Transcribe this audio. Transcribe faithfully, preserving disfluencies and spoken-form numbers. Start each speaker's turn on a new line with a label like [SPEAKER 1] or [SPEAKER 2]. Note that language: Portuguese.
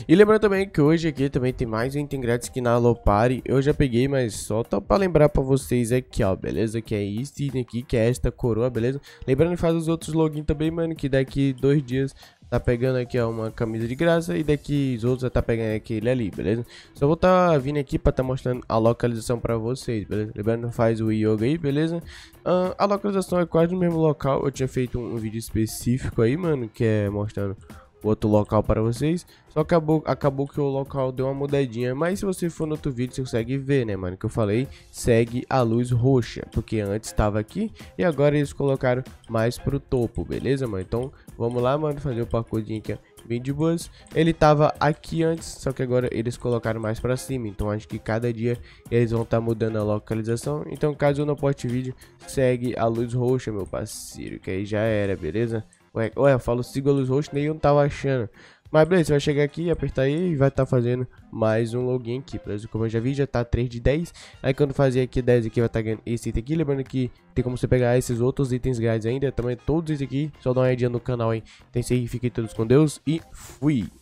[SPEAKER 1] E lembrando também que hoje aqui também tem mais um item grátis aqui na Alopari. Eu já peguei, mas só tá pra lembrar pra vocês aqui, ó, beleza? Que é esse item aqui, que é esta coroa, beleza? Lembrando que faz os outros login também, mano, que daqui dois dias tá pegando aqui, ó, uma camisa de graça e daqui os outros já tá pegando aquele ali, beleza? Só vou tá vindo aqui pra tá mostrando a localização pra vocês, beleza? Lembrando que faz o yoga aí, beleza? Uh, a localização é quase no mesmo local. Eu tinha feito um, um vídeo específico aí, mano, que é mostrando outro local para vocês, só acabou, acabou que o local deu uma mudadinha, mas se você for no outro vídeo você consegue ver, né, mano, que eu falei, segue a luz roxa, porque antes estava aqui e agora eles colocaram mais pro topo, beleza, mano? Então vamos lá, mano, fazer o pacotinho aqui, ó, bem de boas. Ele tava aqui antes, só que agora eles colocaram mais pra cima, então acho que cada dia eles vão estar tá mudando a localização. Então caso eu não poste vídeo, segue a luz roxa, meu parceiro, que aí já era, beleza? Ué, ué, eu falo siga a luz roxa, nem eu não tava achando. Mas beleza, você vai chegar aqui, apertar aí e vai estar tá fazendo mais um login aqui, beleza? Como eu já vi, já tá três de dez. Aí quando fazer aqui dez aqui, vai estar tá ganhando esse item aqui. Lembrando que tem como você pegar esses outros itens grátis ainda. Também todos esses aqui, só dá uma olhadinha no canal aí. Então isso aí, fiquem todos com Deus e fui!